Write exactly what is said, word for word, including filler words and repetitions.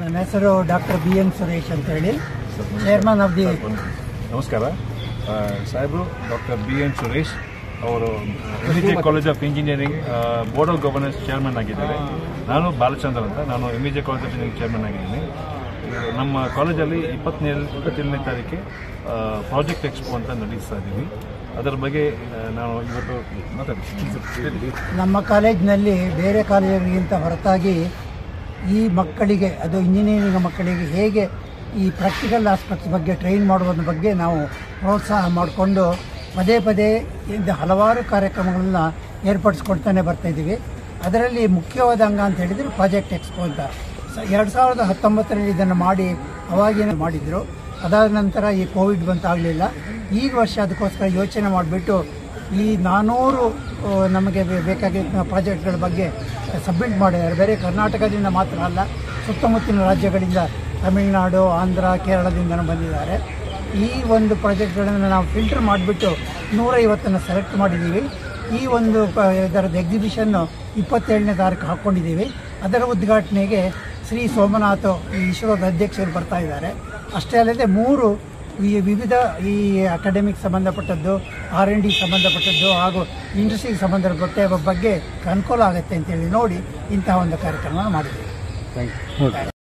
ನನ್ನ ಹೆಸರು doctor B N Suresh ಅಂತ ಹೇಳಿ, ಚೇರ್ಮನ್ ಆಫ್ ದಿ. ನಮಸ್ಕಾರ ಸಾಹೇಬರು. ಡಾಕ್ಟರ್ ಬಿ ಎನ್ ಸುರೇಶ್ ಅವರು M E J college of engineering board of governance chairman ಆಗಿದ್ದಾರೆ. ನಾನು ಬಾಲಚಂದ್ರ ಅಂತ, ನಾನು M E J college of engineering chairman ಆಗಿದ್ದೀನಿ. ನಮ್ಮ ಕಾಲೇಜಲ್ಲಿ ಇಪ್ಪತ್ತನೇ ಇಪ್ಪತ್ತೇಳನೇ ತಾರೀಕೆ ಪ್ರಾಜೆಕ್ಟ್ ಎಕ್ಸ್ಪೋ ಅಂತ ನಡೆಸ್ತಾ ಇದ್ದೀವಿ. ಅದರ ಬಗ್ಗೆ ನಾವು ಇವತ್ತು ಮಾತಾಡ್ತೀವಿ. ನಮ್ಮ ಕಾಲೇಜಿನಲ್ಲಿ ಬೇರೆ ಕಾಲೇಜುಗಳಿಗಿಂತ ಹೊರತಾಗಿ ಈ ಮಕ್ಕಳಿಗೆ, ಅದು ಇಂಜಿನಿಯರಿಂಗ್ ಮಕ್ಕಳಿಗೆ ಹೇಗೆ ಈ ಪ್ರಾಕ್ಟಿಕಲ್ ಆಸ್ಪೆಕ್ಟ್ಸ್ ಬಗ್ಗೆ ಟ್ರೈನ್ ಮಾಡುವುದ್ರ ಬಗ್ಗೆ ನಾವು ಪ್ರೋತ್ಸಾಹ ಮಾಡಿಕೊಂಡು ಪದೇ ಪದೇ ಇಂದ ಹಲವಾರು ಕಾರ್ಯಕ್ರಮಗಳನ್ನ ಏರ್ಪಡಿಸ್ಕೊಳ್ತಾನೆ ಬರ್ತಾಯಿದ್ದೀವಿ. ಅದರಲ್ಲಿ ಮುಖ್ಯವಾದ ಅಂಗ ಅಂತ ಹೇಳಿದರೆ ಪ್ರಾಜೆಕ್ಟ್ ಎಕ್ಸ್ಪೋ ಅಂತ. ಎರಡು ಸಾವಿರದ ಹತ್ತೊಂಬತ್ತರಲ್ಲಿ ಇದನ್ನು ಮಾಡಿ ಅವಾಗಿನ ಮಾಡಿದರು. ಅದಾದ ನಂತರ ಈ ಕೋವಿಡ್ ಬಂತಾಗಲಿಲ್ಲ. ಈಗ ವರ್ಷ ಅದಕ್ಕೋಸ್ಕರ ಯೋಚನೆ ಮಾಡಿಬಿಟ್ಟು ಈ ನಾನ್ನೂರು ನಮಗೆ ಬೇಕಾಗಿದ್ದ ಪ್ರಾಜೆಕ್ಟ್ಗಳ ಬಗ್ಗೆ ಸಬ್ಮಿಟ್ ಮಾಡಿದ್ದಾರೆ. ಬೇರೆ ಕರ್ನಾಟಕದಿಂದ ಮಾತ್ರ ಅಲ್ಲ, ಸುತ್ತಮುತ್ತಲಿನ ರಾಜ್ಯಗಳಿಂದ, ತಮಿಳುನಾಡು, ಆಂಧ್ರ, ಕೇರಳದಿಂದನೂ ಬಂದಿದ್ದಾರೆ. ಈ ಒಂದು ಪ್ರಾಜೆಕ್ಟ್ಗಳನ್ನು ನಾವು ಫಿಲ್ಟರ್ ಮಾಡಿಬಿಟ್ಟು ನೂರೈವತ್ತನ್ನು ಸೆಲೆಕ್ಟ್ ಮಾಡಿದ್ದೀವಿ. ಈ ಒಂದು ಇದರದ್ದು ಎಕ್ಸಿಬಿಷನ್ನು ಇಪ್ಪತ್ತೇಳನೇ ತಾರೀಕು ಹಾಕ್ಕೊಂಡಿದ್ದೀವಿ. ಅದರ ಉದ್ಘಾಟನೆಗೆ ಶ್ರೀ ಸೋಮನಾಥ್ ಈ ಇಸ್ರೋದ ಅಧ್ಯಕ್ಷರು ಬರ್ತಾ ಇದ್ದಾರೆ. ಅಷ್ಟೇ ಅಲ್ಲದೆ ಮೂರು ಈ ವಿವಿಧ ಈ ಅಕಾಡೆಮಿಕ್ ಸಂಬಂಧಪಟ್ಟದ್ದು, ಆರ್ ಎನ್ ಡಿ ಸಂಬಂಧಪಟ್ಟದ್ದು ಹಾಗೂ ಇಂಡಸ್ಟ್ರಿಗೆ ಸಂಬಂಧಪಟ್ಟ ಬಗ್ಗೆ ಅನುಕೂಲ ಆಗುತ್ತೆ ಅಂತೇಳಿ ನೋಡಿ ಇಂತಹ ಒಂದು ಕಾರ್ಯಕ್ರಮ ಮಾಡಿದ್ದೀವಿ. Thank you.